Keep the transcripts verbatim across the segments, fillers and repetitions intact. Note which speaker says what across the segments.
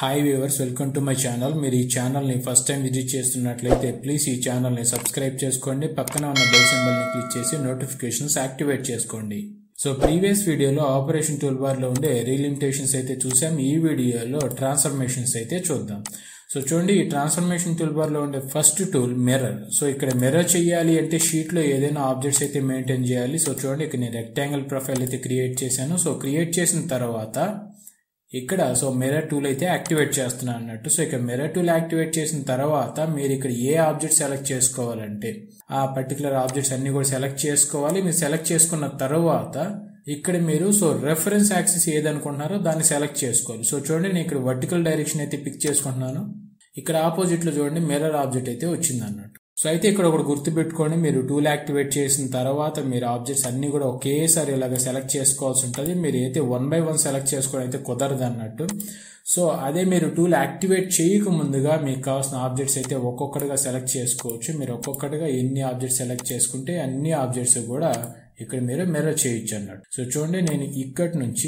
Speaker 1: Hi viewers, welcome to my channel. మీరు ఈ ఛానల్ని ఫస్ట్ టైం విజిట్ చేస్తున్నట్లయితే ప్లీజ్ ఈ ఛానల్ని సబ్స్క్రైబ్ చేసుకోండి. పక్కన ఉన్న బెల్ సింబల్ని క్లిక్ చేసి నోటిఫికేషన్స్ యాక్టివేట్ చేసుకోండి. సో ప్రీవియస్ వీడియోలో ఆపరేషన్ టూల్ బార్లో ఉండే రీలిమిటేషన్స్ అయితే చూసాం. ఈ వీడియోలో ట్రాన్స్ఫర్మేషన్స్ అయితే చూద్దాం. సో చూడండి, ఈ ట్రాన్స్ఫర్మేషన్ టూల్ బార్లో ఉండే ఫస్ట్ టూల్ మిర్రర్. సో ఇక్కడ మిర్రర్ చేయాలి అంటే షీట్లో ఏదైనా ఆబ్జెక్ట్స్ అయితే మెయింటైన్ చేయాలి. సో చూడండి, ఇక్కడ నేను రెక్టాంగిల్ ప్రొఫైల్ అయితే క్రియేట్ చేశాను. సో క్రియేట్ చేసిన తర్వాత ఇక్కడ సో మిర్రర్ టూల్ అయితే యాక్టివేట్ చేస్తున్నాను అన్నట్టు. సో ఇక్కడ మిర్రర్ టూల్ యాక్టివేట్ చేసిన తర్వాత మీరు ఇక్కడ ఏ ఆబ్జెక్ట్ సెలెక్ట్ చేసుకోవాలంటే ఆ పర్టికులర్ ఆబ్జెక్ట్స్ అన్ని కూడా సెలెక్ట్ చేసుకోవాలి. మీరు సెలెక్ట్ చేసుకున్న తర్వాత ఇక్కడ మీరు సో రెఫరెన్స్ యాక్సిస్ ఏదనుకుంటున్నారో దాన్ని సెలెక్ట్ చేసుకోవాలి. సో చూడండి, నేను ఇక్కడ వర్టికల్ డైరెక్షన్ అయితే పిక్ చేసుకుంటున్నాను. ఇక్కడ ఆపోజిట్ లో చూడండి మిర్రర్ ఆబ్జెక్ట్ అయితే వచ్చింది అన్నట్టు. సో అయితే ఇక్కడ ఒకటి గుర్తుపెట్టుకోండి, మీరు టూల్ యాక్టివేట్ చేసిన తర్వాత మీరు ఆబ్జెక్ట్స్ అన్ని కూడా ఒకేసారి ఇలాగ సెలెక్ట్ చేసుకోవాల్సి ఉంటుంది. మీరు అయితే వన్ బై వన్ సెలెక్ట్ చేసుకోవడం అయితే కుదరదు అన్నట్టు. సో అదే మీరు టూల్ యాక్టివేట్ చేయక ముందుగా మీకు కావాల్సిన ఆబ్జెక్ట్స్ అయితే ఒక్కొక్కటిగా సెలెక్ట్ చేసుకోవచ్చు. మీరు ఒక్కొక్కటిగా ఎన్ని ఆబ్జెక్ట్స్ సెలెక్ట్ చేసుకుంటే అన్ని ఆబ్జెక్ట్స్ కూడా ఇక్కడ మీరు మిర్రర్ చేయొచ్చు అన్నట్టు. సో చూడండి, నేను ఇక్కడి నుంచి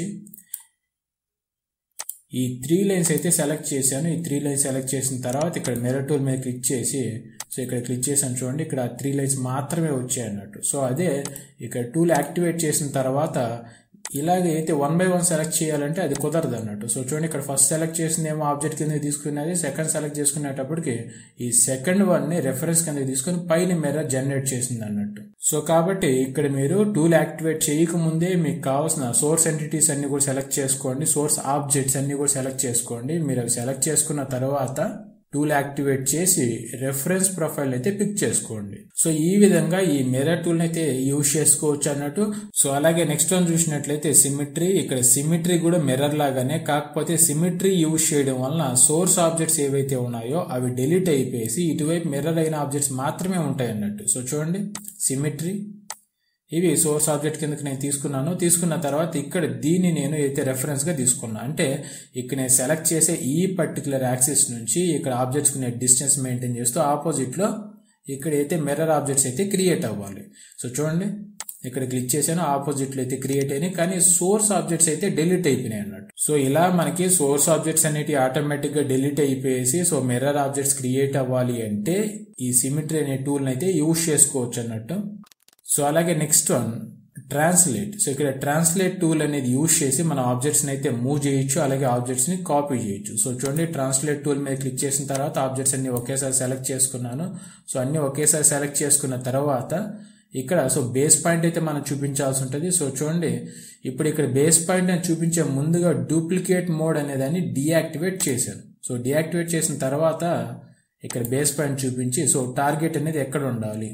Speaker 1: ఈ త్రీ లైన్స్ అయితే సెలెక్ట్ చేశాను. ఈ త్రీ లైన్స్ సెలెక్ట్ చేసిన తర్వాత ఇక్కడ మిర్రర్ టూల్ మీద క్లిక్ చేసి సో ఇక్కడ క్లిక్ చేశాను. చూడండి, ఇక్కడ త్రీ లైన్స్ మాత్రమే వచ్చాయి అన్నట్టు. సో అదే ఇక్కడ టూల్ యాక్టివేట్ చేసిన తర్వాత ఇలాగే అయితే వన్ బై వన్ సెలెక్ట్ చేయాలంటే అది కుదరదు అన్నట్టు. సో చూడండి, ఇక్కడ ఫస్ట్ సెలెక్ట్ చేసింది ఏమో ఆబ్జెక్ట్ కింద తీసుకున్నది, సెకండ్ సెలెక్ట్ చేసుకునేటప్పటికి ఈ సెకండ్ వన్ ని రెఫరెన్స్ కింద తీసుకుని పైన మిర్రర్ జనరేట్ చేసింది అన్నట్టు. సో కాబట్టి ఇక్కడ మీరు టూల్ యాక్టివేట్ చేయక ముందే మీకు కావాల్సిన సోర్స్ ఎంటిటీస్ అన్ని కూడా సెలెక్ట్ చేసుకోండి. సోర్స్ ఆబ్జెక్ట్స్ అన్ని కూడా సెలెక్ట్ చేసుకోండి. మీరు అవి సెలెక్ట్ చేసుకున్న తర్వాత టూల్ యాక్టివేట్ చేసి రెఫరెన్స్ ప్రొఫైల్ అయితే పిక్ చేసుకోండి. సో ఈ విధంగా ఈ మిర్రర్ టూల్ అయితే యూజ్ చేసుకోవచ్చు అన్నట్టు. సో అలాగే నెక్స్ట్ వన్ చూసినట్లయితే సిమెట్రీ. ఇక్కడ సిమెట్రీ కూడా మిర్రర్ లాగానే, కాకపోతే సిమెట్రీ యూజ్ చేయడం వలన సోర్స్ ఆబ్జెక్ట్స్ ఏవైతే ఉన్నాయో అవి డిలీట్ అయిపోయేసి ఇటువైపు మిర్రర్ అయిన ఆబ్జెక్ట్స్ మాత్రమే ఉంటాయి అన్నట్టు. సో చూడండి, సిమెట్రీ ఇవి సోర్స్ ఆబ్జెక్ట్ కిందకి నేను తీసుకున్నాను. తీసుకున్న తర్వాత ఇక్కడ దీన్ని నేను అయితే రెఫరెన్స్ గా తీసుకున్నాను. అంటే ఇక్కడ నేను సెలెక్ట్ చేసే ఈ పర్టికులర్ యాక్సిస్ నుంచి ఇక్కడ ఆబ్జెక్ట్స్ కి నేను డిస్టెన్స్ మెయింటైన్ చేస్తూ ఆపోజిట్ లో ఇక్కడ అయితే మిర్రర్ ఆబ్జెక్ట్స్ అయితే క్రియేట్ అవ్వాలి. సో చూడండి, ఇక్కడ క్లిక్ చేశాను, ఆపోజిట్ లో అయితే క్రియేట్ అయినాయి, కానీ సోర్స్ ఆబ్జెక్ట్స్ అయితే డిలీట్ అయిపోయినాయి అన్నట్టు. సో ఇలా మనకి సోర్స్ ఆబ్జెక్ట్స్ అనేవి ఆటోమేటిక్ గా డిలీట్ అయిపోయేసి సో మిర్రర్ ఆబ్జెక్ట్స్ క్రియేట్ అవ్వాలి అంటే ఈ సిమెట్రీ అనే టూల్ అయితే యూజ్ చేసుకోవచ్చు అన్నట్టు. సో అలాగే నెక్స్ట్ వన్ ట్రాన్స్లేట్. సో ఇక్కడ ట్రాన్స్లేట్ టూల్ అనేది యూజ్ చేసి మన ఆబ్జెక్ట్స్ అయితే మూవ్ చేయొచ్చు, అలాగే ఆబ్జెక్ట్స్ ని కాపీ చేయొచ్చు. సో చూడండి, ట్రాన్స్లేట్ టూల్ మీద క్లిక్ చేసిన తర్వాత ఆబ్జెక్ట్స్ అన్ని ఒకేసారి సెలెక్ట్ చేసుకున్నాను. సో అన్ని ఒకేసారి సెలెక్ట్ చేసుకున్న తర్వాత ఇక్కడ సో బేస్ పాయింట్ అయితే మనం చూపించాల్సి ఉంటుంది. సో చూడండి, ఇప్పుడు ఇక్కడ బేస్ పాయింట్ అని చూపించే ముందుగా డూప్లికేట్ మోడ్ అనే దాన్ని డియాక్టివేట్ చేశాను. సో డియాక్టివేట్ చేసిన తర్వాత ఇక్కడ బేస్ పాయింట్ చూపించి సో టార్గెట్ అనేది ఎక్కడ ఉండాలి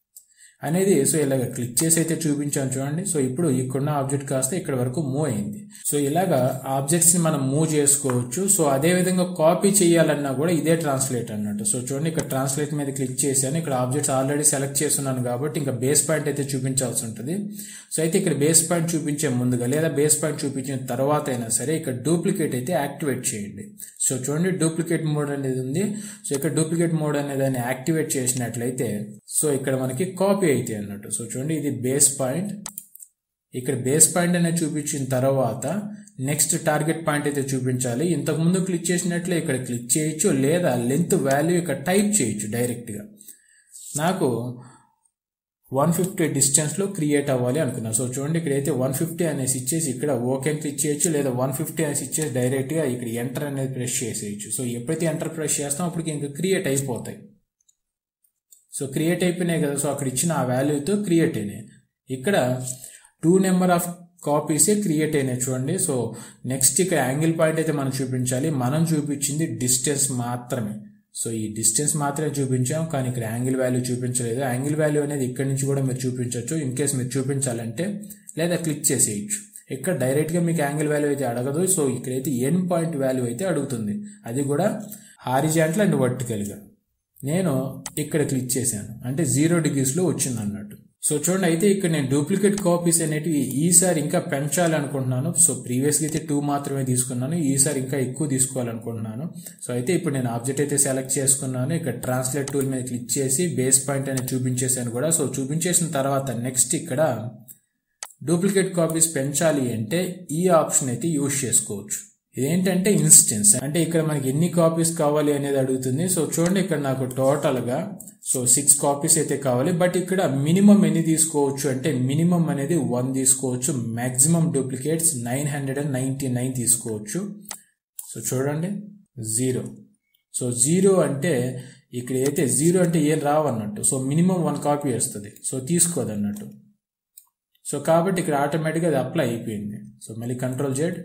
Speaker 1: అనేది సో ఇలాగ క్లిక్ చేసి అయితే చూపించాను చూడండి. సో ఇప్పుడు ఇక్కడున్న ఆబ్జెక్ట్ కాస్త ఇక్కడ వరకు మూవ్ అయింది. సో ఇలాగా ఆబ్జెక్ట్స్ ని మనం మూవ్ చేసుకోవచ్చు. సో అదే విధంగా కాపీ చేయాలన్నా కూడా ఇదే ట్రాన్స్లేట్ అన్నట్టు. సో చూడండి, ఇక్కడ ట్రాన్స్లేట్ మీద క్లిక్ చేశాను. ఇక్కడ ఆబ్జెక్ట్స్ ఆల్రెడీ సెలెక్ట్ చేస్తున్నాను కాబట్టి ఇంకా బేస్ పాయింట్ అయితే చూపించాల్సి ఉంటుంది. సో అయితే ఇక్కడ బేస్ పాయింట్ చూపించే ముందుగా లేదా బేస్ పాయింట్ చూపించిన తర్వాత అయినా సరే ఇక్కడ డూప్లికేట్ అయితే యాక్టివేట్ చేయండి. సో చూడండి, డూప్లికేట్ మోడ్ అనేది ఉంది. సో ఇక్కడ డూప్లికేట్ మోడ్ అనే దాన్ని యాక్టివేట్ చేసినట్లయితే సో ఇక్కడ మనకి కాపీ అయితే అన్నట్టు. సో చూడండి, ఇది బేస్ పాయింట్. ఇక్కడ బేస్ పాయింట్ అనేది చూపించిన తర్వాత నెక్స్ట్ టార్గెట్ పాయింట్ అయితే చూపించాలి. ఇంతకు ముందు క్లిక్ చేసినట్లే ఇక్కడ క్లిక్ చేయొచ్చు, లేదా లెంత్ వాల్యూ ఇక్కడ టైప్ చేయొచ్చు డైరెక్ట్ గా. నాకు వన్ ఫిఫ్టీ డిస్టెన్స్ లో క్రియేట్ అవ్వాలి అనుకున్నాను. సో చూడండి, ఇక్కడ అయితే వన్ ఫిఫ్టీ అనేసి ఇచ్చేసి ఇక్కడ ఓకే క్లిక్ చేయొచ్చు, లేదా వన్ ఫిఫ్టీ అనేసి ఇచ్చేసి డైరెక్ట్ గా ఇక్కడ ఎంటర్ అనేది ప్రెస్ చేసేయచ్చు. సో ఎప్పుడైతే ఎంటర్ ప్రెస్ చేస్తాం అప్పటికి ఇంకా క్రియేట్ అయిపోతాయి. సో క్రియేట్ అయిపోయినాయి కదా. సో అక్కడ ఇచ్చిన ఆ వాల్యూతో క్రియేట్ అయినాయి. ఇక్కడ టూ నెంబర్ ఆఫ్ కాపీసే క్రియేట్ అయినాయి చూడండి. సో నెక్స్ట్ ఇక్కడ యాంగిల్ పాయింట్ అయితే మనం చూపించాలి. మనం చూపించింది డిస్టెన్స్ మాత్రమే. సో ఈ డిస్టెన్స్ మాత్రమే చూపించాం, కానీ ఇక్కడ యాంగిల్ వాల్యూ చూపించలేదు. యాంగిల్ వాల్యూ అనేది ఇక్కడ నుంచి కూడా మీరు చూపించవచ్చు ఇన్ కేస్ మీరు చూపించాలంటే, లేదా క్లిక్ చేసేయచ్చు. ఇక్కడ డైరెక్ట్ గా మీకు యాంగిల్ వాల్యూ అయితే అడగదు. సో ఇక్కడైతే ఎండ్ పాయింట్ వాల్యూ అయితే అడుగుతుంది, అది కూడా హారిజాంటల్ అండ్ వర్టికల్ గా. నేను ఇక్కడ క్లిక్ చేశాను అంటే జీరో డిగ్రీస్ లో వచ్చింది అన్నట్టు. సో చూడండి, అయితే ఇక్కడ నేను డూప్లికేట్ కాపీస్ అనేటివి ఈసారి ఇంకా పెంచాలనుకుంటున్నాను. సో ప్రీవియస్ గా అయితే టూ మాత్రమే తీసుకున్నాను, ఈసారి ఇంకా ఎక్కువ తీసుకోవాలనుకుంటున్నాను. సో అయితే ఇప్పుడు నేను ఆబ్జెక్ట్ అయితే సెలెక్ట్ చేసుకున్నాను. ఇక్కడ ట్రాన్స్లేట్ టూల్ మీద క్లిక్ చేసి బేస్ పాయింట్ అనేది చూపించేసాను కూడా. సో చూపించేసిన తర్వాత నెక్స్ట్ ఇక్కడ డూప్లికేట్ కాపీస్ పెంచాలి అంటే ఈ ఆప్షన్ అయితే యూజ్ చేసుకోవచ్చు. ఇదేంటంటే ఇన్స్టెన్స్, అంటే ఇక్కడ మనకి ఎన్ని కాపీస్ కావాలి అనేది అడుగుతుంది. సో చూడండి ఇక్కడ నాకు టోటల్గా సో సిక్స్ కాపీస్ అయితే కావాలి. బట్ ఇక్కడ మినిమం ఎన్ని తీసుకోవచ్చు అంటే మినిమం అనేది వన్ తీసుకోవచ్చు, maximum duplicates nine hundred and ninety nine తీసుకోవచ్చు. సో చూడండి జీరో. సో జీరో అంటే ఇక్కడ అయితే జీరో అంటే ఏం రావు అన్నట్టు. సో మినిమం వన్ కాపీ వస్తుంది, సో తీసుకోదు అన్నట్టు. సో కాబట్టి ఇక్కడ ఆటోమేటిక్గా అది అప్లై అయిపోయింది. సో మళ్ళీ కంట్రోల్ జెడ్,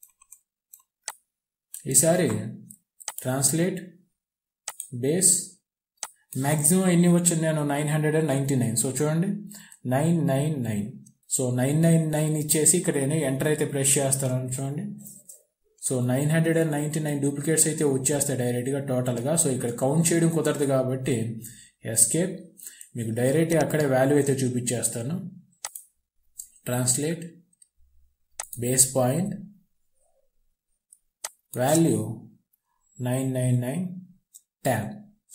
Speaker 1: ఈసారి ట్రాన్స్లేట్ బేస్ మ్యాక్సిమం ఎన్ని వచ్చింది నేను nine hundred and ninety nine. So చూడండి nine nine nine. So nine nine nine ఇచ్చేసి ఇక్కడ నేను ఎంటర్ అయితే ప్రెస్ చేస్తాను చూడండి. So nine hundred and ninety nine duplicates అయితే వచ్చేస్తాయి డైరెక్ట్గా టోటల్గా. సో ఇక్కడ కౌంట్ చేయడం కుదరదు కాబట్టి ఎస్కేప్, మీకు డైరెక్ట్గా అక్కడే వాల్యూ అయితే చూపించేస్తాను. Translate base point value nine nine nine tab.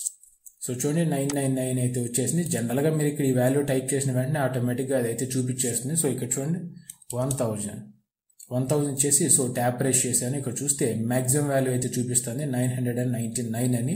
Speaker 1: So చూడండి నైన్ నైన్ నైన్ అయితే వచ్చేసింది. జనరల్గా మీరు ఇక్కడ ఈ వాల్యూ టైప్ చేసిన వెంటనే ఆటోమేటిక్గా అదైతే చూపించేస్తుంది. సో ఇక్కడ చూడండి వన్ థౌజండ్ వన్ థౌజండ్ ఇచ్చేసి సో ట్యాబ్ ప్రెస్ చేశాను. ఇక్కడ చూస్తే మ్యాక్సిమం వాల్యూ అయితే చూపిస్తుంది nine hundred and ninety nine అని.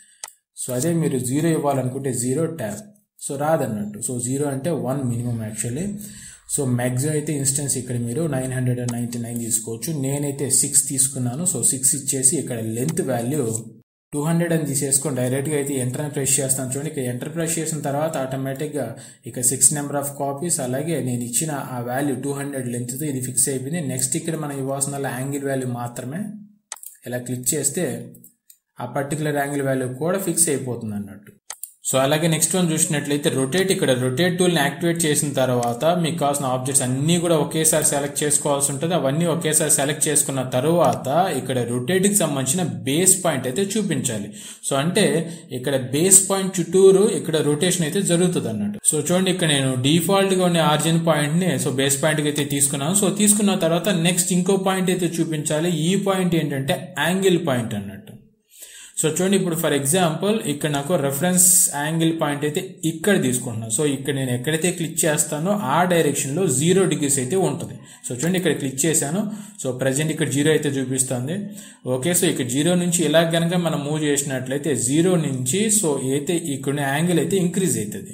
Speaker 1: సో అదే మీరు జీరో ఇవ్వాలనుకుంటే జీరో ట్యాబ్, సో రాదన్నట్టు. సో జీరో అంటే one minimum actually. So maximum అయితే ఇన్స్టెన్స్ ఇక్కడ మీరు nine hundred and ninety nine తీసుకోవచ్చు. నేనైతే సిక్స్ తీసుకున్నాను. సో సిక్స్ ఇచ్చేసి ఇక్కడ లెంత్ వాల్యూ టూ హండ్రెడ్ అని తీసేసుకొని డైరెక్ట్గా అయితే ఎంటర్ అని ప్రెస్ చేస్తాను చూడండి. ఇక్కడ ఎంటర్ ప్రెస్ చేసిన తర్వాత ఆటోమేటిక్గా ఇక సిక్స్ నెంబర్ ఆఫ్ కాపీస్, అలాగే నేను ఇచ్చిన ఆ వాల్యూ టూ హండ్రెడ్ లెంత్తో ఇది ఫిక్స్ అయిపోయింది. నెక్స్ట్ ఇక్కడ మనం ఇవ్వాల్సిన యాంగిల్ వాల్యూ మాత్రమే ఇలా క్లిక్ చేస్తే ఆ పర్టికులర్ యాంగిల్ వాల్యూ కూడా ఫిక్స్ అయిపోతుంది అన్నట్టు. సో అలాగే నెక్స్ట్ వన్ చూసినట్లయితే రొటేట్. ఇక్కడ రొటేట్ టూల్ని యాక్టివేట్ చేసిన తర్వాత మీకు కావాల్సిన ఆబ్జెక్ట్స్ అన్నీ కూడా ఒకేసారి సెలెక్ట్ చేసుకోవాల్సి ఉంటుంది. అవన్నీ ఒకేసారి సెలెక్ట్ చేసుకున్న తర్వాత ఇక్కడ రొటేట్కి సంబంధించిన బేస్ పాయింట్ అయితే చూపించాలి. సో అంటే ఇక్కడ బేస్ పాయింట్ చుట్టూరు ఇక్కడ రొటేషన్ అయితే జరుగుతుంది అన్నట్టు. సో చూడండి ఇక్కడ నేను డిఫాల్ట్ గా ఉన్న ఆరిజిన్ పాయింట్ ని సో బేస్ పాయింట్ కి అయితే తీసుకున్నాను. సో తీసుకున్న తర్వాత నెక్స్ట్ ఇంకో పాయింట్ అయితే చూపించాలి. ఈ పాయింట్ ఏంటంటే యాంగిల్ పాయింట్ అన్నట్టు. సో చూడండి ఇప్పుడు ఫర్ ఎగ్జాంపుల్ ఇక్కడ నాకు రెఫరెన్స్ యాంగిల్ పాయింట్ అయితే ఇక్కడ తీసుకుంటున్నాను. సో ఇక్కడ నేను ఎక్కడైతే క్లిక్ చేస్తానో ఆ డైరెక్షన్ లో జీరో డిగ్రీస్ అయితే ఉంటుంది. సో చూడండి ఇక్కడ క్లిక్ చేశాను. సో ప్రజెంట్ ఇక్కడ జీరో అయితే చూపిస్తుంది. ఓకే, సో ఇక్కడ జీరో నుంచి ఇలా కనుక మనం మూవ్ చేసినట్లయితే జీరో నుంచి సో అయితే ఇక్కడ యాంగిల్ అయితే ఇంక్రీజ్ అవుతుంది.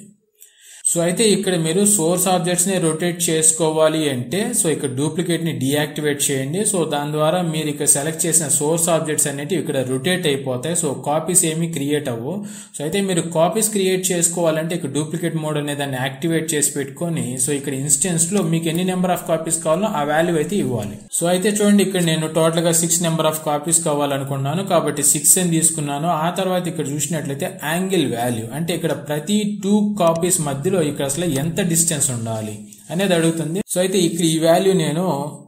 Speaker 1: సో అయితే ఇక్కడ మీరు సోర్స్ ఆబ్జెక్ట్స్ ని రొటేట్ చేసుకోవాలి అంటే సో ఇక్కడ డూప్లికేట్ ని డియాక్టివేట్ చేయండి. సో దాని ద్వారా మీరు ఇక్కడ సెలెక్ట్ చేసిన సోర్స్ ఆబ్జెక్ట్స్ అనేవి ఇక్కడ రొటేట్ అయిపోతాయి. సో కాపీస్ ఏమి క్రియేట్ అవ్వవు. సో అయితే మీరు కాపీస్ క్రియేట్ చేసుకోవాలంటే ఇక్కడ డూప్లికేట్ మోడ్ అనే దాన్ని యాక్టివేట్ చేసి పెట్టుకొని సో ఇక్కడ ఇన్స్టెన్స్ లో మీకు ఎన్ని నెంబర్ ఆఫ్ కాపీస్ కావాలో ఆ వాల్యూ అయితే ఇవ్వాలి. సో అయితే చూడండి ఇక్కడ నేను టోటల్ గా సిక్స్ నెంబర్ ఆఫ్ కాపీస్ కావాలనుకున్నాను కాబట్టి సిక్స్ అని తీసుకున్నాను. ఆ తర్వాత ఇక్కడ చూసినట్లయితే యాంగిల్ వాల్యూ అంటే ఇక్కడ ప్రతి టూ కాపీస్ మధ్యలో ఇక్కడ అసలు ఎంత డిస్టెన్స్ ఉండాలి అనేది అడుగుతుంది. సో అయితే ఇక్కడ ఈ వాల్యూ నేను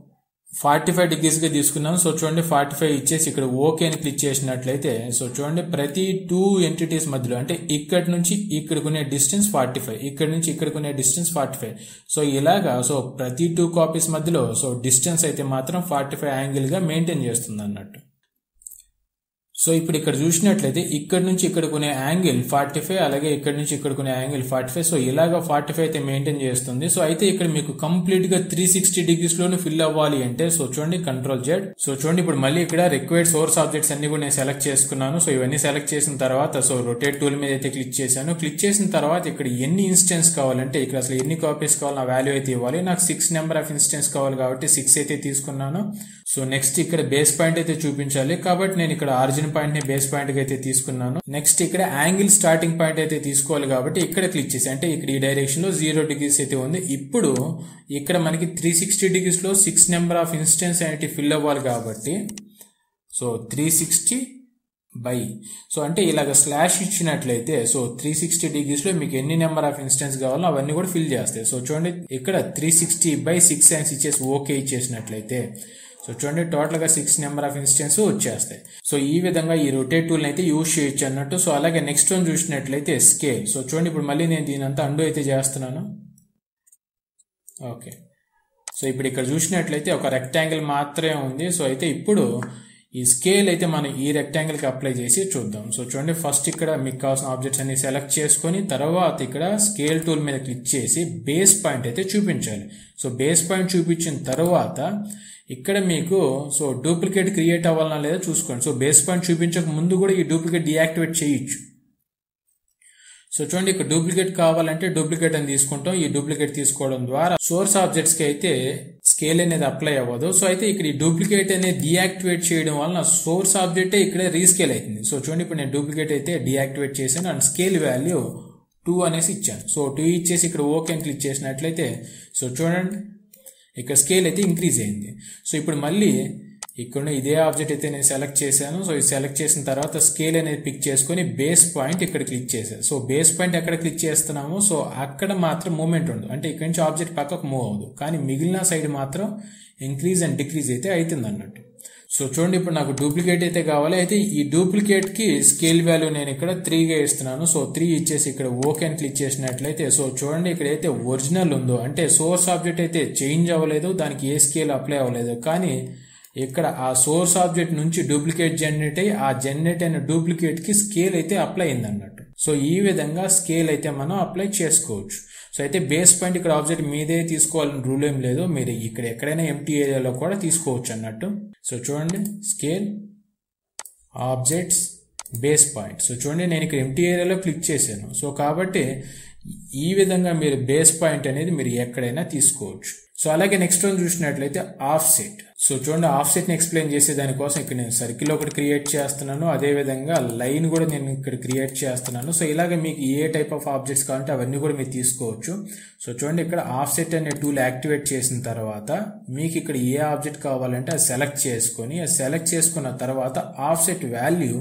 Speaker 1: ఫార్టీ ఫైవ్ డిగ్రీస్ గా తీసుకున్నాను. సో చూడండి ఫార్టీ ఫైవ్ ఇచ్చేసి ఇక్కడ ఓకే అని క్లిక్ చేసినట్లయితే సో చూడండి ప్రతి టూ ఎంటిటీస్ మధ్యలో అంటే ఇక్కడ నుంచి ఇక్కడికునే డిస్టెన్స్ ఫార్టీ ఫైవ్, ఇక్కడ నుంచి ఇక్కడికునే డిస్టెన్స్ ఫార్టీ ఫైవ్. సో ఇలాగా సో ప్రతి టూ కాపీస్ మధ్యలో సో డిస్టెన్స్ అయితే మాత్రం ఫార్టీ ఫైవ్ యాంగిల్ గా మెయింటైన్ చేస్తుంది అన్నట్టు. సో ఇప్పుడు ఇక్కడ చూసినట్లయితే ఇక్కడ నుంచి ఇక్కడ కొనే యాంగిల్ ఫార్టీ ఫైవ్, అలాగే ఇక్కడ నుంచి ఇక్కడ కొనే యాంగిల్ ఫార్టీ ఫైవ్. సో ఇలాగా ఫార్టీ ఫైవ్ అయితే మెయింటైన్ చేస్తుంది. సో అయితే ఇక్కడ మీకు కంప్లీట్ గా త్రీ సిక్స్టీ డిగ్రీస్ లోనే ఫిల్ అవ్వాలి అంటే సో చూడండి కంట్రోల్ జెడ్. సో చూడండి ఇప్పుడు మళ్ళీ ఇక్కడ రిక్వైర్డ్ సోర్స్ ఆబ్జెక్ట్స్ అన్ని కూడా నేను సెలెక్ట్ చేసుకున్నాను. సో ఇవన్నీ సెలెక్ట్ చేసిన తర్వాత సో రొటేట్ టూల్ మీద అయితే క్లిక్ చేశాను. క్లిక్ చేసిన తర్వాత ఇక్కడ ఎన్ని ఇన్స్టెన్స్ కావాలంటే ఇక్కడ అసలు ఎన్ని కాపీస్ కావాలి ఆ వాల్యూ అయితే ఇవ్వాలి. నాకు సిక్స్ నెంబర్ ఆఫ్ ఇన్స్టెన్స్ కావాలి కాబట్టి సిక్స్ అయితే తీసుకున్నాను. సో నెక్స్ట్ ఇక్కడ బేస్ పాయింట్ అయితే చూపించాలి కాబట్టి నేను ఇక్కడ ఆరిజిన్ పాయింట్ ని బేస్ పాయింట్ గా అయితే తీసుకున్నాను. నెక్స్ట్ ఇక్కడ యాంగిల్ స్టార్టింగ్ పాయింట్ అయితే తీసుకోవాలి కాబట్టి ఇక్కడ క్లిక్ చేసి అంటే ఇక్కడ ఈ డైరెక్షన్ లో జీరో డిగ్రీస్ అయితే ఉంది. ఇప్పుడు ఇక్కడ మనకి త్రీ సిక్స్టీ డిగ్రీస్ లో సిక్స్ నెంబర్ ఆఫ్ ఇన్స్టెన్స్ అనేది ఫిల్ అవ్వాలి కాబట్టి so three sixty by so అంటే ఇలాగ స్లాష్ ఇచ్చినట్లయితే సో త్రీ సిక్స్టీ డిగ్రీస్ లో మీకు ఎన్ని నెంబర్ ఆఫ్ ఇన్స్టెన్స్ కావాలో అవన్నీ కూడా ఫిల్ చేస్తాయి. సో చూడండి ఇక్కడ త్రీ సిక్స్టీ బై సిక్స్ సైన్స్ ఇచ్చేసి ఓకే ఇచ్చేసినట్లయితే సో చూడండి టోటల్ గా సిక్స్ నెంబర్ ఆఫ్ ఇన్స్టెన్స్ వచ్చేస్తాయి. సో ఈ విధంగా ఈ రొటేట్ టూల్ అయితే యూజ్ చేయొచ్చు అన్నట్టు. సో అలాగే నెక్స్ట్ వన్ చూసినట్లయితే స్కేల్. సో చూడండి ఇప్పుడు మళ్ళీ నేను దీని అంతా అండు అయితే చేస్తున్నాను. ఓకే, సో ఇప్పుడు ఇక్కడ చూసినట్లయితే ఒక రెక్టాంగిల్ మాత్రమే ఉంది. సో అయితే ఇప్పుడు ఈ స్కేల్ అయితే మనం ఈ రెక్టాంగిల్ కి అప్లై చేసి చూద్దాం. సో చూడండి ఫస్ట్ ఇక్కడ మీకు కావాల్సిన ఆబ్జెక్ట్స్ అన్ని సెలెక్ట్ చేసుకొని తర్వాత ఇక్కడ స్కేల్ టూల్ మీద క్లిక్ చేసి బేస్ పాయింట్ అయితే చూపించాలి. సో బేస్ పాయింట్ చూపించిన తర్వాత ఇక్కడ మీకు సో డూప్లికేట్ క్రియేట్ అవ్వాలన్నా లేదా చూసుకోండి. సో బేస్ పాయింట్ చూపించక ముందు కూడా ఈ డూప్లికేట్ డియాక్టివేట్ చేయొచ్చు. సో చూడండి, ఇక్కడ డూప్లికేట్ కావాలంటే డూప్లికేట్ అని తీసుకుంటాం. ఈ డూప్లికేట్ తీసుకోవడం ద్వారా సోర్స్ ఆబ్జెక్ట్స్ కి అయితే స్కేల్ అనేది అప్లై అవ్వదు. సో అయితే ఇక్కడ ఈ డూప్లికేట్ అనేది డియాక్టివేట్ చేయడం వలన సోర్స్ ఆబ్జెక్ట్ ఇక్కడ రీస్కేల్ అవుతుంది. సో చూడండి, ఇప్పుడు నేను డూప్లికేట్ అయితే డియాక్టివేట్ చేశాను అండ్ స్కేల్ వాల్యూ టూ అనేసి ఇచ్చాను. సో టూ ఇచ్చేసి ఇక్కడ ఓకే అని క్లిక్ చేసినట్లయితే సో చూడండి ఇక్కడ స్కేల్ అయితే ఇంక్రీజ్ అయింది. సో ఇప్పుడు మళ్ళీ ఇక్కడ ఇదే ఆబ్జెక్ట్ అయితే నేను సెలెక్ట్ చేశాను. సో ఇది సెలెక్ట్ చేసిన తర్వాత స్కేల్ అనేది పిక్ చేసుకొని బేస్ పాయింట్ ఇక్కడ క్లిక్ చేశాను. సో బేస్ పాయింట్ ఎక్కడ క్లిక్ చేస్తున్నాము, సో అక్కడ మాత్రం మూవ్మెంట్ ఉండదు, అంటే ఇక్కడ నుంచి ఆబ్జెక్ట్ పక్కకు మూవ్ అవ్వదు, కానీ మిగిలిన సైడ్ మాత్రం ఇంక్రీజ్ అండ్ డిక్రీజ్ అయితే అవుతుంది అన్నట్టు. సో చూడండి, ఇప్పుడు నాకు డూప్లికేట్ అయితే కావాలి. అయితే ఈ డూప్లికేట్ కి స్కేల్ వాల్యూ నేను ఇక్కడ త్రీగా ఇస్తున్నాను. సో త్రీ ఇచ్చేసి ఇక్కడ ఓకే అని క్లిక్ చేసినట్లయితే సో చూడండి, ఇక్కడ అయితే ఒరిజినల్ ఉందో అంటే సోర్స్ ఆబ్జెక్ట్ అయితే చేంజ్ అవ్వలేదు, దానికి ఏ స్కేల్ అప్లై అవ్వలేదు, కానీ ఇక్కడ ఆ సోర్స్ ఆబ్జెక్ట్ నుంచి డూప్లికేట్ జనరేట్ అయ్యి ఆ జనరేట్ అయిన డూప్లికేట్ కి స్కేల్ అయితే అప్లై అయింది అన్నట్టు. సో ఈ విధంగా స్కేల్ అయితే మనం అప్లై చేసుకోవచ్చు. సో అయితే బేస్ పాయింట్ ఇక్కడ ఆబ్జెక్ట్ మీదే తీసుకోవాలని రూల్ ఏం లేదు, మీరు ఇక్కడ ఎక్కడైనా ఎంటీ ఏరియాలో కూడా తీసుకోవచ్చు అన్నట్టు. సో చూడండి, scale objects base point. So చూడండి, నేను ఇక్కడ ఎంటీ ఏరియాలో క్లిక్ చేశాను. సో కాబట్టి ఈ విధంగా మీరు బేస్ పాయింట్ అనేది మీరు ఎక్కడైనా తీసుకోవచ్చు. సో అలాగే నెక్స్ట్ వన్ చూసినట్లయితే ఆఫ్ సెట్. సో చూడండి, ఆఫ్ సెట్ ని ఎక్స్ప్లెయిన్ చేసే దానికోసం ఇక్కడ నేను సర్కిల్ ఒకటి క్రియేట్ చేస్తున్నాను, అదే విధంగా లైన్ కూడా నేను ఇక్కడ క్రియేట్ చేస్తున్నాను. సో ఇలాగే మీకు ఏ టైప్ ఆఫ్ ఆబ్జెక్ట్స్ కావాలంటే అవన్నీ కూడా మీరు తీసుకోవచ్చు. సో చూడండి, ఇక్కడ ఆఫ్ సెట్ అనే టూల్ యాక్టివేట్ చేసిన తర్వాత మీకు ఇక్కడ ఏ ఆబ్జెక్ట్ కావాలంటే అది సెలెక్ట్ చేసుకొని అది సెలెక్ట్ చేసుకున్న తర్వాత ఆఫ్ సెట్ వాల్యూ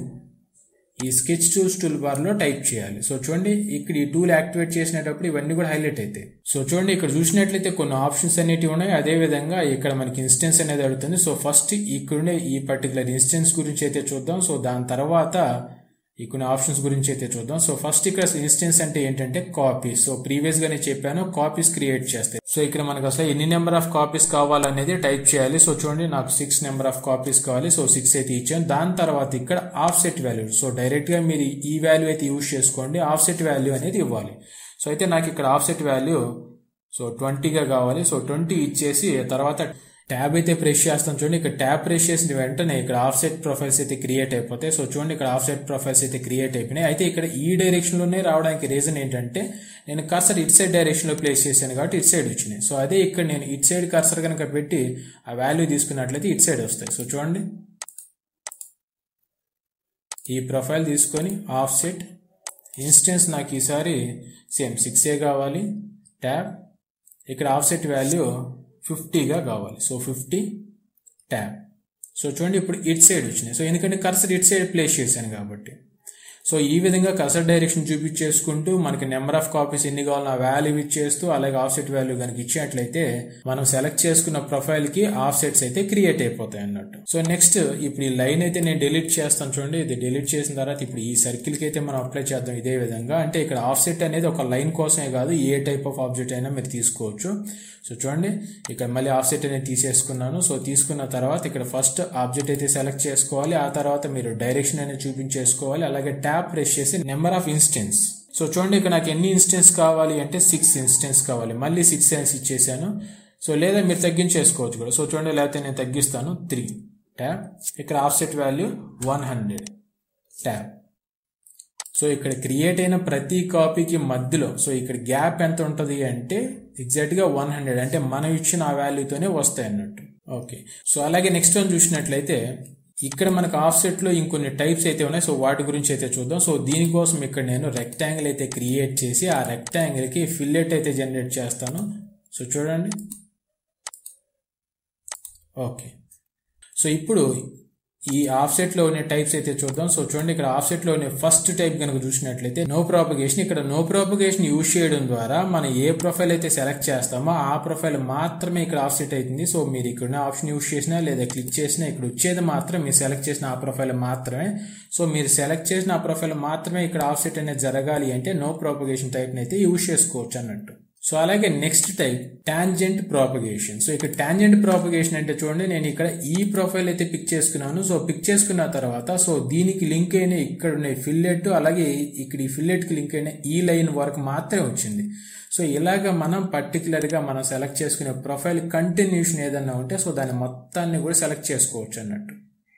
Speaker 1: ఈ స్కెచ్ టూల్స్ టూల్ బార్ లో టైప్ చేయాలి. సో చూడండి, ఇక్కడ ఈ టూల్ యాక్టివేట్ చేసినప్పుడు ఇవన్నీ కూడా హైలైట్ అవుతాయి. సో చూడండి, ఇక్కడ చూసినట్లయితే కొన్ని ఆప్షన్స్ అనేటివి ఉన్నాయి, అదే విధంగా ఇక్కడ మనకి ఇన్స్టెన్స్ అనేది అడుగుతుంది. సో ఫస్ట్ ఇక్కడుండే ఈ పర్టికులర్ ఇన్స్టెన్స్ గురించి అయితే చూద్దాం. సో దాని తర్వాత ఈ కొన్ని ఆప్షన్స్ గురించి అయితే చూద్దాం. సో ఫస్ట్ ఇక్కడ ఇన్స్టెన్స్ అంటే ఏంటంటే కాపీస్. సో ప్రీవియస్ గా నేను చెప్పాను కాపీస్ క్రియేట్ చేస్తాయి. సో ఇక్కడ మనకు అసలు ఎన్ని నెంబర్ ఆఫ్ కాపీస్ కావాలనేది టైప్ చేయాలి. సో చూడండి, నాకు సిక్స్ నెంబర్ ఆఫ్ కాపీస్ కావాలి. సో సిక్స్ అయితే ఇచ్చాను. దాని తర్వాత ఇక్కడ offset value. So direct గా మీరు ఈ వాల్యూ అయితే యూజ్ చేసుకోండి, ఆఫ్ సెట్ వాల్యూ అనేది ఇవ్వాలి. సో అయితే నాకు ఇక్కడ ఆఫ్ సెట్ వాల్యూ సో ట్వంటీగా కావాలి. సో ట్వంటీ ఇచ్చేసి తర్వాత ట్యాబ్ అయితే ప్రెస్ చేస్తాం. చూడండి, ఇక్కడ ట్యాబ్ ప్రెస్ చేసిన వెంటనే ఇక్కడ ఆఫ్ సెట్ ప్రొఫైల్స్ అయితే క్రియేట్ అయిపోతాయి. సో చూడండి, ఇక్కడ ఆఫ్ సెట్ ప్రొఫైల్స్ అయితే క్రియేట్ అయిపోయినాయి. అయితే ఇక్కడ ఈ డైరెక్షన్ లోనే రావడానికి రీజన్ ఏంటంటే నేను కర్సర్ ఇట్ సైడ్ డైరెక్షన్ లో ప్లేస్ చేశాను కాబట్టి ఇట్ సైడ్ వచ్చినాయి. సో అదే ఇక్కడ నేను ఇట్ సైడ్ కర్సర్ కనుక పెట్టి ఆ వాల్యూ తీసుకున్నట్లయితే ఇట్ సైడ్ వస్తాయి. సో చూడండి, ఈ ప్రొఫైల్ తీసుకొని ఆఫ్ సెట్ ఇన్స్టెన్స్ నాకు ఈసారి సేమ్ సిక్స్ ఏ కావాలి. ట్యాబ్ ఇక్కడ ఆఫ్ సెట్ వాల్యూ ఫిఫ్టీగా కావాలి. So fifty tab. సో చూడండి, ఇప్పుడు ఇట్ సైడ్ వచ్చినాయి. సో ఎందుకంటే కర్సర్ ఇట్ సైడ్ ప్లేస్ చేశాను కాబట్టి. సో ఈ విధంగా కర్సర్ డైరెక్షన్ చూపించేసుకుంటూ మనకి నెంబర్ ఆఫ్ కాపీస్ ఎన్ని కావాలో ఆ వాల్యూ ఇచ్చేస్తూ అలాగే ఆఫ్ సెట్ వాల్యూ కనుక ఇచ్చినట్లయితే మనం సెలెక్ట్ చేసుకున్న ప్రొఫైల్ కి ఆఫ్ సెట్స్ అయితే క్రియేట్ అయిపోతాయి అన్నట్టు. సో నెక్స్ట్ ఇప్పుడు ఈ లైన్ అయితే నేను డిలీట్ చేస్తాను. చూడండి, ఇది డిలీట్ చేసిన తర్వాత ఇప్పుడు ఈ సర్కిల్ కి అయితే మనం అప్లై చేద్దాం ఇదే విధంగా. అంటే ఇక్కడ ఆఫ్ సెట్ అనేది ఒక లైన్ కోసమే కాదు, ఏ టైప్ ఆఫ్ ఆబ్జెక్ట్ అయినా మీరు తీసుకోవచ్చు. సో చూడండి, ఇక్కడ మళ్ళీ ఆఫ్ సెట్ అనేది తీసేసుకున్నాను. సో తీసుకున్న తర్వాత ఇక్కడ ఫస్ట్ ఆబ్జెక్ట్ అయితే సెలెక్ట్ చేసుకోవాలి, ఆ తర్వాత మీరు డైరెక్షన్ అనేది చూపించేసుకోవాలి. అలాగే ట్యాబ్ ప్రెస్ చేసి నెంబర్ ఆఫ్ ఇన్స్టెన్స్. సో చూడండి, ఇక్కడ నాకు ఎన్ని ఇన్స్టెన్స్ కావాలి అంటే సిక్స్ ఇన్స్టెన్స్ కావాలి. మళ్ళీ సిక్స్ అని ఇచ్చేసాను. సో లేదా మీరు తగ్గించేసుకోవచ్చు కూడా. సో చూడండి, లేకపోతే నేను తగ్గిస్తాను త్రీ ట్యాబ్. ఇక్కడ offset value one hundred tab. So ఇక్కడ క్రియేట్ అయిన ప్రతి కాపీకి మధ్యలో సో ఇక్కడ గ్యాప్ ఎంత ఉంటుంది అంటే ఎగ్జాక్ట్ గా వన్ హండ్రెడ్, అంటే మనం ఇచ్చిన ఆ వాల్యూతోనే వస్తాయి అన్నట్టు. ఓకే, సో అలాగే నెక్స్ట్ వన్ చూసినట్లయితే ఇక్కడ మనకు ఆఫ్ సెట్ లో ఇంకొన్ని టైప్స్ అయితే ఉన్నాయి. సో వాటి గురించి అయితే చూద్దాం. సో దీనికోసం ఇక్కడ నేను రెక్టాంగిల్ అయితే క్రియేట్ చేసి ఆ రెక్టాంగిల్ కి ఫిల్లెట్ అయితే జనరేట్ చేస్తాను. సో చూడండి, ఓకే. సో ఇప్పుడు ఈ ఆఫ్ సెట్ లో ఉన్న టైప్స్ అయితే చూద్దాం. సో చూడండి, ఇక్కడ ఆఫ్ సెట్ లో ఉన్న ఫస్ట్ టైప్ కనుక చూసినట్లయితే నో ప్రాపగేషన్. ఇక్కడ నో ప్రాపగేషన్ యూజ్ చేయడం ద్వారా మనం ఏ ప్రొఫైల్ అయితే సెలెక్ట్ చేస్తామో ఆ ప్రొఫైల్ మాత్రమే ఇక్కడ ఆఫ్ సెట్ అవుతుంది. సో మీరు ఇక్కడ ఆప్షన్ యూజ్ చేసినా లేదా క్లిక్ చేసినా ఇక్కడ వచ్చేది మాత్రం మీరు సెలెక్ట్ చేసిన ఆ ప్రొఫైల్ మాత్రమే. సో మీరు సెలెక్ట్ చేసిన ఆ ప్రొఫైల్ మాత్రమే ఇక్కడ ఆఫ్ సెట్ అనేది జరగాలి అంటే నో ప్రాపగేషన్ టైప్ అయితే యూజ్ చేసుకోవచ్చు అన్నట్టు. సో అలాగే next type tangent propagation. So ఇక్కడ టాంజెంట్ ప్రాపగేషన్ అంటే చూడండి, నేను ఇక్కడ ఈ ప్రొఫైల్ అయితే పిక్ చేసుకున్నాను. సో పిక్ చేసుకున్న తర్వాత సో దీనికి లింక్ అయిన ఇక్కడ ఉన్న ఫిల్లెట్, అలాగే ఇక్కడ ఈ ఫిల్లెట్కి లింక్ అయిన ఈ లైన్ వరకు మాత్రమే వచ్చింది. సో ఇలాగ మనం పర్టికులర్గా మనం సెలెక్ట్ చేసుకునే ప్రొఫైల్ కంటిన్యూషన్ ఏదన్నా ఉంటే సో దాని మొత్తాన్ని కూడా సెలెక్ట్ చేసుకోవచ్చు అన్నట్టు.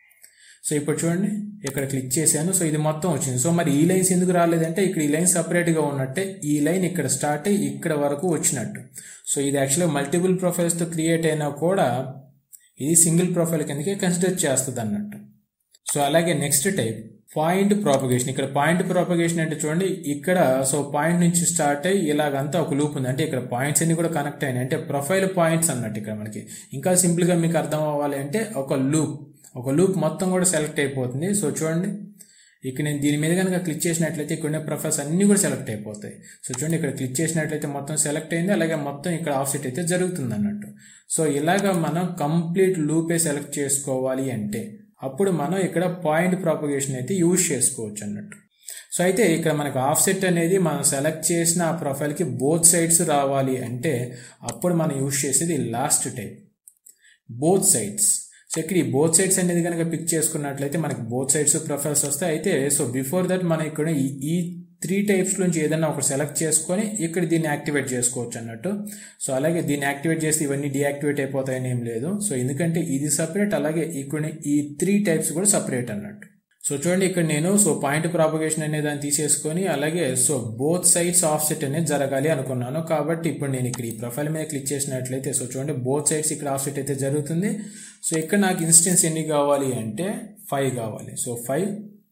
Speaker 1: సో ఇప్పుడు చూడండి, ఇక్కడ క్లిక్ చేశాను. సో ఇది మొత్తం వచ్చింది. సో మరి ఈ లైన్స్ ఎందుకు రాలేదంటే ఇక్కడ ఈ లైన్ సపరేట్గా ఉన్నట్టే ఈ లైన్ ఇక్కడ స్టార్ట్ అయ్యి ఇక్కడ వరకు వచ్చినట్టు. సో ఇది యాక్చువల్గా మల్టిపుల్ ప్రొఫైల్స్తో క్రియేట్ అయినా కూడా ఇది సింగిల్ ప్రొఫైల్ కిందకే కన్సిడర్ చేస్తుంది అన్నట్టు. సో అలాగే నెక్స్ట్ టైప్ పాయింట్ ప్రాపగేషన్. ఇక్కడ పాయింట్ ప్రాపగేషన్ అంటే చూడండి, ఇక్కడ సో పాయింట్ నుంచి స్టార్ట్ అయ్యి ఇలాగంతా ఒక లూప్ ఉంది. అంటే ఇక్కడ పాయింట్స్ అన్ని కూడా కనెక్ట్ అయినాయి, అంటే ప్రొఫైల్ పాయింట్స్ అన్నట్టు. ఇక్కడ మనకి ఇంకా సింపుల్గా మీకు అర్థం అవ్వాలి అంటే ఒక లూప్ ఒక లూప్ మొత్తం కూడా సెలెక్ట్ అయిపోతుంది. సో చూడండి, ఇక్కడ నేను దీని మీద కనుక క్లిక్ చేసినట్లయితే ఇక్కడ ఉన్న ప్రొఫైల్స్ అన్ని కూడా సెలెక్ట్ అయిపోతాయి. సో చూడండి, ఇక్కడ క్లిక్ చేసినట్లయితే మొత్తం సెలెక్ట్ అయింది, అలాగే మొత్తం ఇక్కడ ఆఫ్సెట్ అయితే జరుగుతుంది అన్నట్టు. సో ఇలాగ మనం కంప్లీట్ లూపే సెలెక్ట్ చేసుకోవాలి అంటే అప్పుడు మనం ఇక్కడ పాయింట్ ప్రాపగేషన్ అయితే యూజ్ చేసుకోవచ్చు అన్నట్టు. సో అయితే ఇక్కడ మనకు ఆఫ్సెట్ అనేది మనం సెలెక్ట్ చేసిన ఆ ప్రొఫైల్కి బోత్ సైడ్స్ రావాలి అంటే అప్పుడు మనం యూజ్ చేసేది last type, both sides. So ఇక్కడ ఈ బోత్ సైడ్స్ అనేది కనుక పిక్ చేసుకున్నట్లయితే మనకి బోత్ సైడ్స్ ప్రొఫైల్స్ వస్తాయి. అయితే సో బిఫోర్ దట్ మనం ఇక్కడ ఈ త్రీ టైప్స్ నుంచి ఏదైనా ఒకటి సెలెక్ట్ చేసుకొని ఇక్కడ దీన్ని యాక్టివేట్ చేసుకోవచ్చు అన్నట్టు. సో అలాగే దీన్ని యాక్టివేట్ చేస్తే ఇవన్నీ డియాక్టివేట్ అయిపోతాయని ఏం లేదు. సో ఎందుకంటే ఇది సపరేట్, అలాగే ఇక్కడ ఈ త్రీ టైప్స్ కూడా సపరేట్ అన్నట్టు. సో చూడండి, ఇక్కడ నేను సో పాయింట్ ప్రాపగేషన్ అనే దాన్ని తీసేసుకొని అలాగే సో బోత్ సైడ్స్ ఆఫ్సెట్ అనేది జరగాలి అనుకున్నాను. కాబట్టి ఇప్పుడు నేను ఇక్కడ ఈ ప్రొఫైల్ మీద క్లిక్ చేసినట్లయితే సో చూడండి, బోత్ సైడ్స్ ఇక్కడ ఆఫ్సెట్ అయితే జరుగుతుంది. సో ఇక్కడ నాకు ఇన్స్టెన్స్ ఎన్ని కావాలి అంటే ఫైవ్ కావాలి. సో ఫైవ్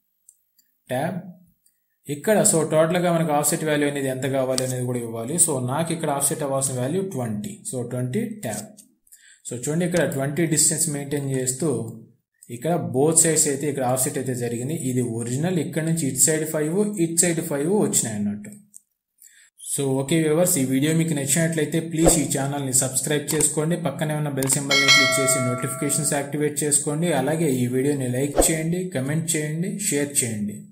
Speaker 1: ట్యాబ్ ఇక్కడ సో టోటల్గా మనకు ఆఫ్సెట్ వాల్యూ అనేది ఎంత కావాలి అనేది కూడా ఇవ్వాలి. సో నాకు ఇక్కడ ఆఫ్సెట్ అవ్వాల్సిన value twenty. So twenty tab. So చూడండి, ఇక్కడ ట్వంటీ డిస్టెన్స్ మెయింటైన్ చేస్తూ ఇక్కడ బోత్ సైడ్స్ అయితే ఇక్కడ ఆఫ్సెట్ అయితే జరిగింది. ఇది ఒరిజినల్, ఇక్కడ నుంచి ఇట్ సైడ్ ఫైవ్ ఇట్ సైడ్ ఫైవ్ వచ్చినాయి అన్నట్టు. సో ఓకే వ్యూవర్స్, ఈ వీడియో మీకు నచ్చినట్లయితే ప్లీజ్ ఈ ఛానల్ని సబ్స్క్రైబ్ చేసుకోండి, పక్కనే ఉన్న బెల్ సింబల్ని క్లిక్ చేసి నోటిఫికేషన్స్ యాక్టివేట్ చేసుకోండి. అలాగే ఈ వీడియోని లైక్ చేయండి, కమెంట్ చేయండి, షేర్ చేయండి.